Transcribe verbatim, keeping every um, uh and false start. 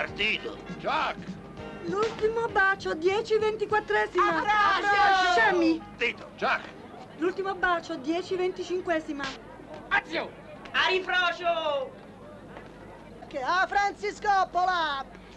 partito. Jack! L'ultimo bacio, dieci ventiquattresima. Ambrosio! Scemi. Tito, Jack! L'ultimo bacio, dieci venticinquesima. Azio! A rifrocio! Che a Francis Coppola!